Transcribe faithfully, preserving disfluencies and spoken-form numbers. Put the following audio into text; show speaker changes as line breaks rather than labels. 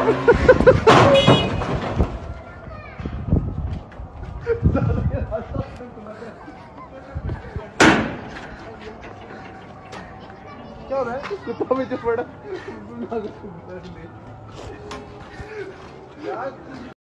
क्या हो रहा है? कुत्ता में जो पड़ा